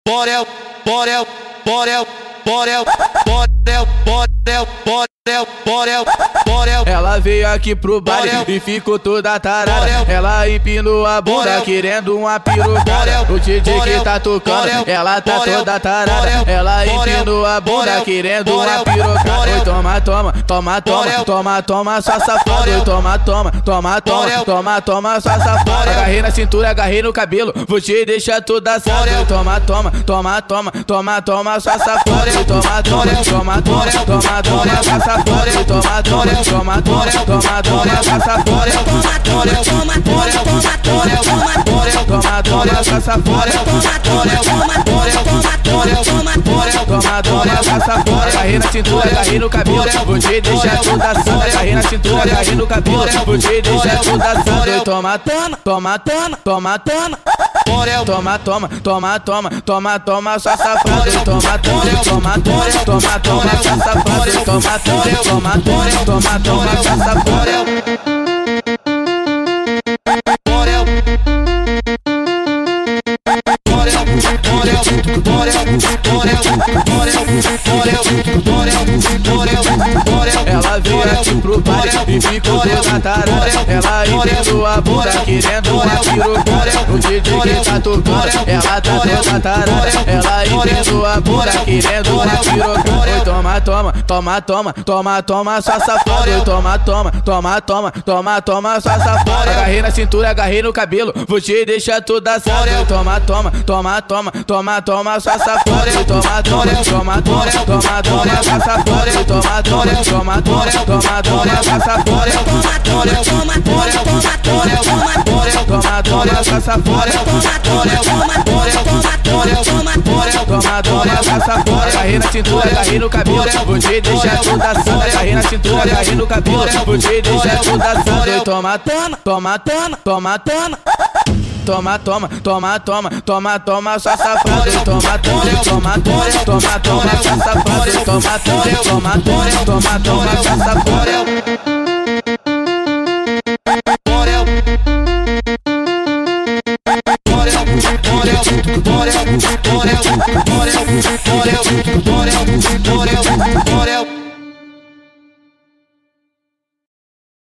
Borel, Borel, Borel, Borel, Borel, Borel, Borel, Borel, Borel. Ela veio aqui pro baile e ficou toda tarada. Ela empinou a bunda querendo uma pirocada. O DJ que tá tocando, ela tá toda tarada. Ela empinou a bunda querendo uma pirocada. Oi, toma, toma, toma, toma, toma, toma, só safado. Oi, toma, toma, toma, toma, toma, toma, só safado. Agarrei na cintura, agarrei no cabelo, vou te deixar toda assada. Oi, toma, toma, toma, toma, toma, toma, só safado. Oi, toma, toma, toma, toma, toma, toma, só safado. Oi, toma, toma, toma, toma, toma, toma, só safado. Toma, toma, toma, toma, toma, toma, Toma, toma, só safado. Toma, toma, só safado. Agarrei na cintura, agarrei no cabelo, vou te deixar toda assada. Agarrei na cintura, agarrei no cabelo, vou te deixar toda assada. Oi, toma, toma, toma, toma, toma, toma. Toma, toma, toma, toma, toma, toma, só safado. Oi, toma, toma, toma, toma, toma, só safado. Oi, toma, toma, toma, toma, toma, só safado. Ela veio aqui pro baile e ficou toda tarada. Ela empinou a bunda querendo uma pirocada. O DJ que tá tocando, ela tá toda tarada. Ela empinou a bunda querendo uma pirocada. Oi, toma, toma, toma, toma, toma, toma, só safado. Oi, toma, toma, toma, toma, toma, toma, só safado. Agarrei na cintura, agarrei no cabelo, vou te deixar toda assada. Oi, toma, toma, toma, toma, toma, toma, só safado. Oi, toma, toma, toma, toma, toma, toma, só safado. Oi, toma, toma, toma, toma, toma, toma, só safado. toma, toma, toma, toma, Toma, toma, só safado. Toma, toma, só safado. Agarrei na cintura, agarrei no cabelo, vou te deixar toda assada. Agarrei na cintura, agarrei no cabelo, vou te deixar toda assada. Oi, toma, toma, toma, toma, toma, toma. Toma, toma, toma, toma, toma, toma, só safado. Oi, toma, toma, toma, toma, toma, só safado. Oi, toma, toma, toma, toma, toma, só safado. Borel, Borel, Borel, Borel, Borel, Borel, Borel,